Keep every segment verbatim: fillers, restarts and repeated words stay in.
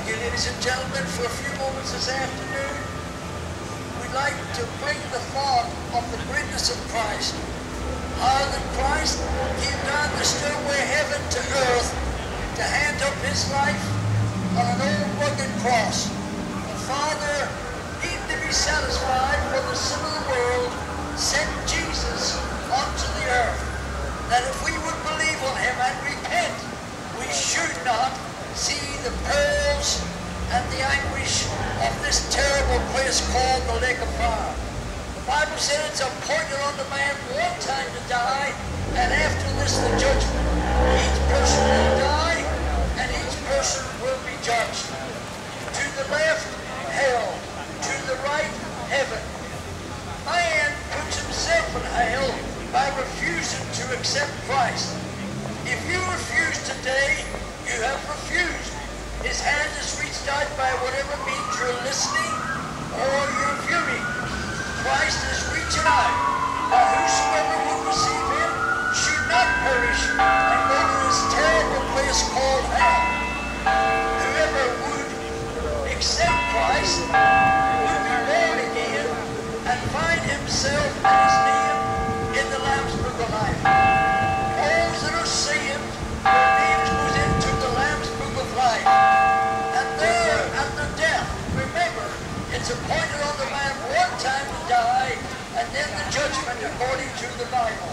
you, ladies and gentlemen, for a few moments this afternoon. We'd like to bring the thought of the greatness of Christ. How that Christ came down the stairway of heaven to earth to hand up his life on an old rugged cross. The Father, needing to be satisfied for the sin of the world, sent Jesus onto the earth. That if we would believe on him and repent, we should not see the perils and the anguish of this terrible place called the lake of fire. The Bible said it's appointed unto man one time to die, and after this the judgment. Each person will die, and each person will be judged. To the left, hell. To the right, heaven. Man puts himself in hell by refusing to accept Christ. If you refuse today, you have refused. His hand is reached out by whatever means you're listening or you're viewing. Christ is reaching out. But whosoever would receive him should not perish and go to this terrible place called hell. Whoever would accept Christ would be born again and find himself and his name in the Lamb's Book of Life. Those that are saved, their names goes into the Lamb's Book of Life. And there, after death, remember, it's appointed on the man one time to die, and then the judgment according to the Bible.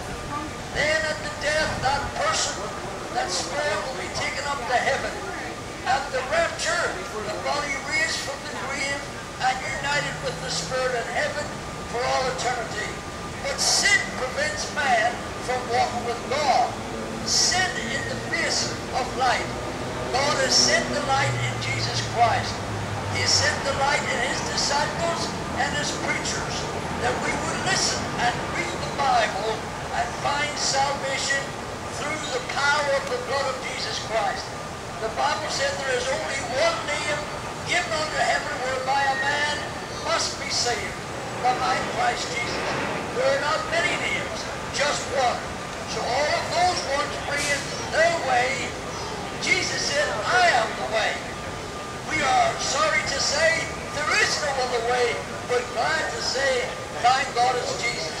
Then at the death, that person, that spirit will be taken up to heaven. At the rapture, the body raised from the grave and united with the spirit in heaven for all eternity. But sin prevents man from walking with God. Sin in the face of light. God has sent the light in Jesus Christ. He sent the light in his disciples and his preachers, that we would listen and read the Bible and find salvation through the power of the blood of Jesus Christ. The Bible said there is only one name given unto heaven whereby a man must be saved, the name Christ Jesus. There are not many names, just one. So all of those ones bring their way. Jesus said, I am the way. We are sorry to say there is no other way, but glad to say, thank God it's Jesus.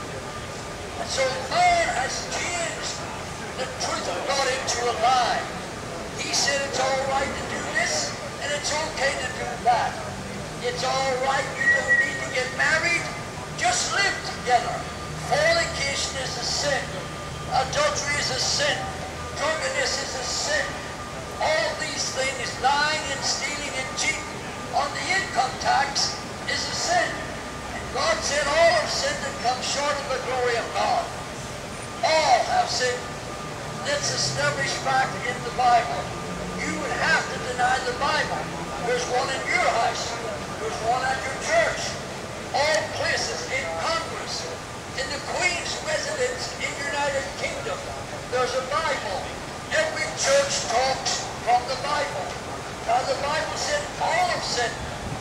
And so man has changed the truth of God into a lie. He said it's all right to do this, and it's okay to do that. It's all right, you don't need to get married, just live together. Fornication is a sin. Adultery is a sin. Drunkenness is a sin. All these things, lying and stealing and cheating on the income tax is a sin. And God said all have sinned and come short of the glory of God. All have sinned. That's established fact in the Bible. You would have to deny the Bible. There's one in your house. There's one at your church. All places, in Congress, in the Queen's residence in United Kingdom, there's a Bible. Every church talks from the Bible. Now the Bible said all have sinned.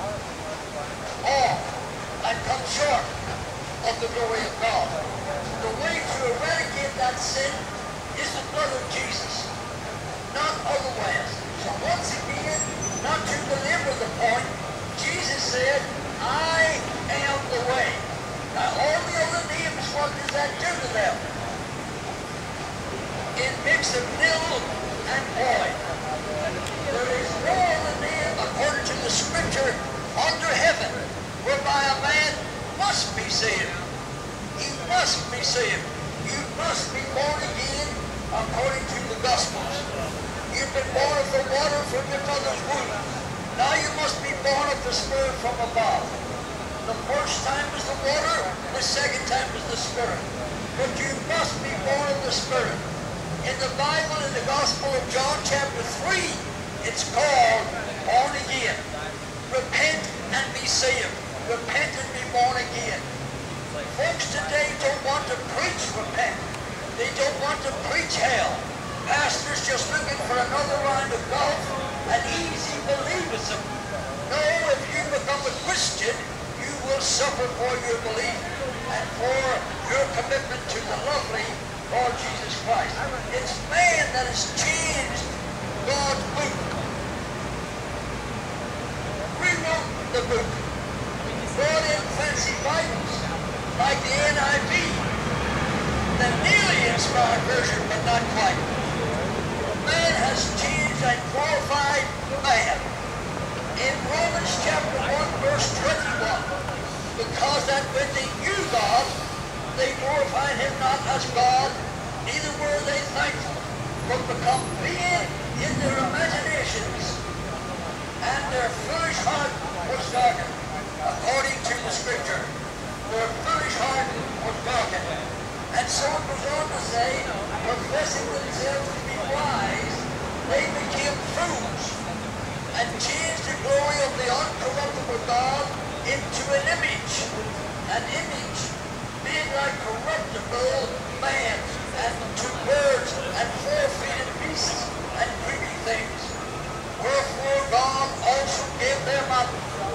All. And come short of the glory of God. The way to eradicate that sin is the blood of Jesus. Not otherwise. So once again, not to belabor the point, Jesus said, I am the way. Now all the other names, what does that do to them? It makes them nil and void. There is no other name, according to the Scripture, under heaven, whereby a man must be saved. He must be saved. You must be born again according to the Gospels. You've been born of the water from your mother's womb. Now you must be born of the Spirit from above. The first time was the water, the second time was the Spirit. But you must be born of the Spirit. In the Bible, in the Gospel of John chapter three, it's called born again. Repent and be saved. Repent and be born again. Folks today don't want to preach repent. They don't want to preach hell. Pastors just looking for another round of golf and easy believism. No, if you become a Christian, you will suffer for your belief and for your commitment to the lovely Lord Jesus Christ. It's man that has changed God's book. the book. Brought in fancy Bibles, like the N I V, the nearly inspired version, but not quite. Man has changed and glorified man. In Romans chapter one, verse twenty-one, because that when they knew God, they glorified him not as God, neither were they thankful, but become vain in their imaginations, and their foolish heart was darkened, according to the scripture. Their foolish heart was darkened. And so it goes on to say, professing themselves to be wise, they became fools, and changed the glory of the uncorruptible God into an image, an image being like corruptible man, and to birds, and four-footed beasts, and creeping things. Wherefore God also gave them up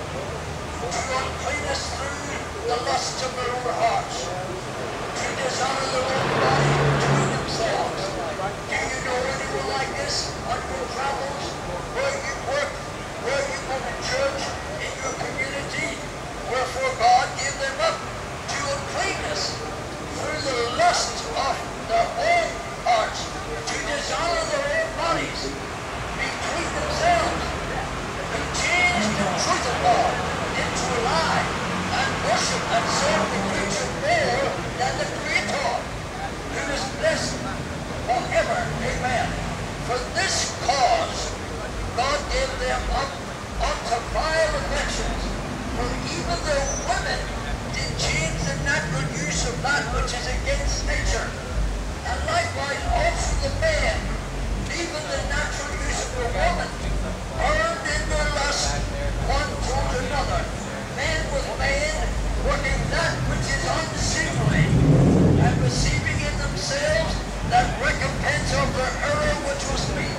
to uncleanness through the lusts of their own hearts, to dishonor their own body between themselves. Do you know anyone like this on your travels, where you work, where you go to church, in your community? Wherefore God gave them up to uncleanness through the lust of their own hearts, to dishonor their own bodies between themselves, who changed the truth of God into a lie, and worship and serve the creature more than the Creator, who is blessed forever. Amen. For this cause God gave them up unto vile affections, for even the women did change the natural use of that which is against nature, and likewise also the man, even the natural use of the woman, burned in their lust one towards another, man with man, working that which is unseemly, and receiving in themselves that recompense of their error which was meet.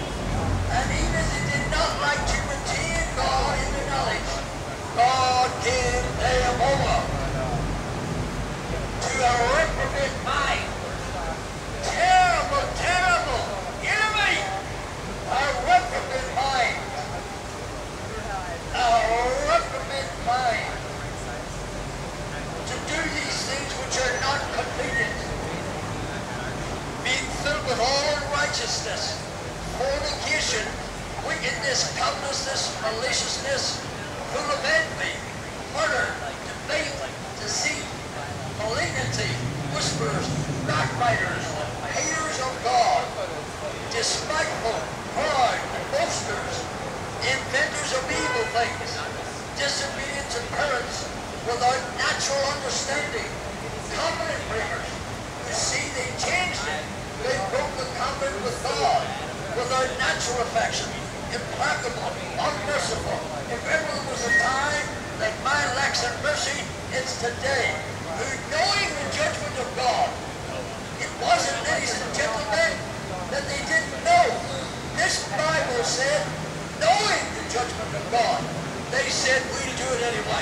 And even as they did not like to retain God in their knowledge, God gave them over to a reprobate mind. Terrible, terrible. Hear me? A reprobate mind. A reprobate mind. To do these things which are not completed. Being filled with all unrighteousness, fornication, wickedness, covetousness, maliciousness, full of envy, murder, debate, deceit, malignity, whisperers, backbiters, haters of God, despiteful, proud, boasters, inventors of evil things, disobedient to parents, without natural understanding, covenant breakers, who see they changed it, they broke the covenant with God, without natural affection, implacable, unmerciful. If ever there was a time that man lacks in mercy, it's today. Who, knowing the judgment of God, it wasn't, ladies and gentlemen, that they didn't know. This Bible said, knowing the judgment of God, they said, we'll do it anyway.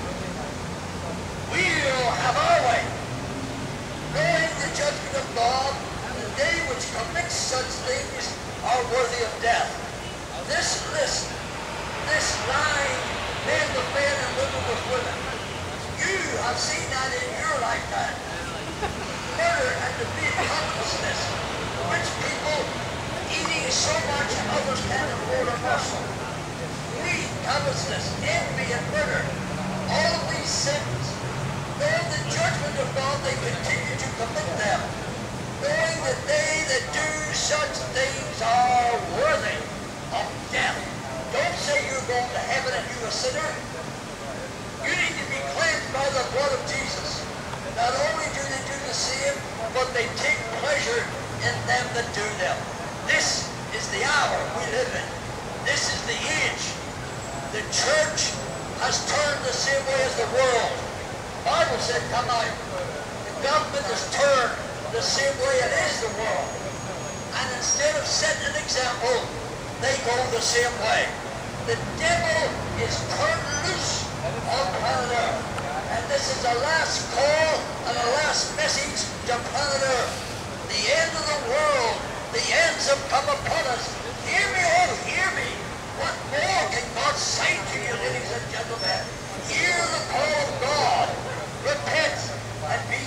We'll have our way. Knowing the judgment of God, the day which commits such things are worthy of death. This list, this lying, men with men and women with women, you have seen that in your lifetime. Murder and the big covetousness, rich people eating so much others can't afford a morsel. Greed, covetousness, envy, and murder, all of these sins, knowing the judgment of God, they continue to commit them, knowing that they that do such things are worthy of death. Don't say you're going to heaven and you're a sinner. You need to be cleansed by the blood of Jesus. Not only do they do the same, but they take pleasure in them that do them. This is the hour we live in. This is the age. The church has turned the same way as the world. The Bible said, come out. The government has turned the same way it is the world. And instead of setting an example, they go the same way. The devil is turned loose on planet Earth. And this is the last call and the last message to planet Earth. The end of the world. The ends have come upon us. Hear me, oh, hear me. What more can God say to you, ladies and gentlemen?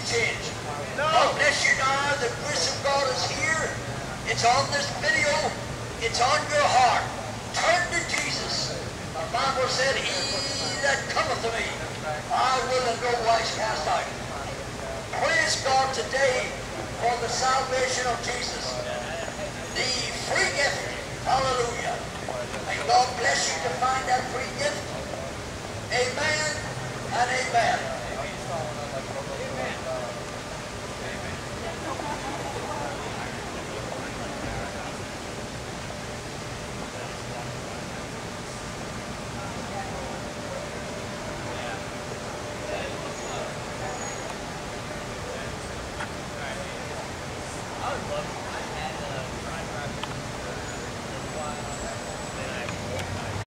change. God bless you now. The grace of God is here. It's on this video. It's on your heart. Turn to Jesus. The Bible said, he that cometh to me, I will in no wise cast out. Praise God today for the salvation of Jesus. The free gift. Hallelujah. May God bless you to find that free gift. Amen and amen. I would love